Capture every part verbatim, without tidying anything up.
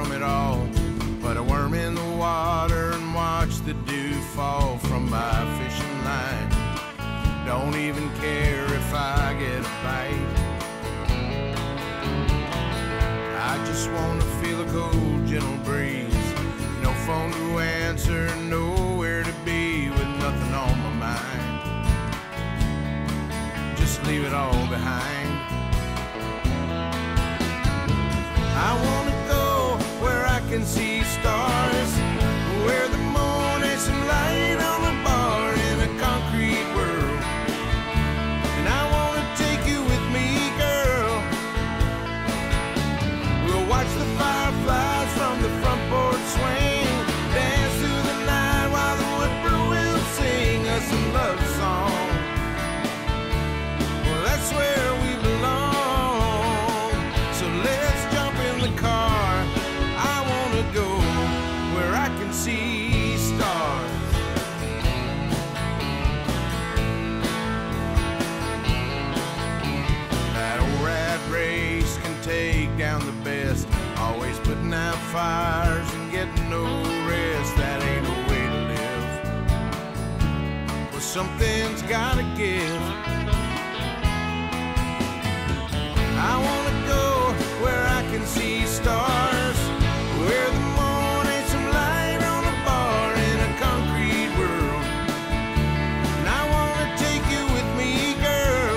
from it all. Put a worm in the water and watch the dew fall from my fishing line. Don't even care if I get a bite. I just wanna feel a cold, gentle breeze. No phone to answer, nowhere to be with nothing on my mind. Just leave it all behind. I wanna go where I can see stars, where the moon is some light on the bar in a concrete world. And I wanna take you with me, girl. We'll watch the fireflies from the front porch swing, dance through the night while the whippoorwill sing us a love song. Well, that's where we belong. So let's jump in the car. I wanna go where I can see stars. That old rat race can take down the best, always putting out fires and getting no rest. That ain't no way to live. Well, something's gotta give. I wanna go where I can see stars, where the moon ain't some light on a bar in a concrete world. And I wanna take you with me, girl.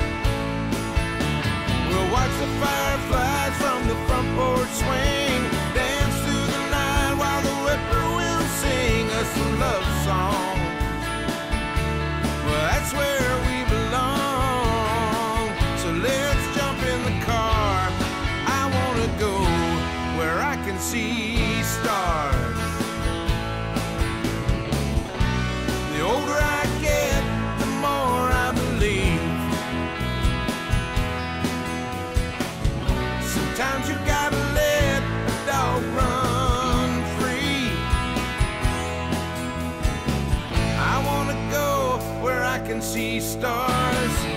We'll watch the fireflies from the front porch swing, dance through the night while the whippoorwill sing us a love song. Well, that's where we belong. So let's jump in the car. I wanna go where I can see stars. The older I get, the more I believe. Sometimes you gotta let a dog run free. I wanna go where I can see stars.